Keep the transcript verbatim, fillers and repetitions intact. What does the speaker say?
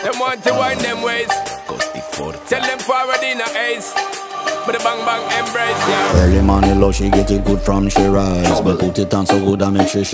Them want to wind them ways. Tell them forward in a ace. But the bang bang embrace, yeah. Early morning love, she get it good from she rise. But put it on so good I make sure she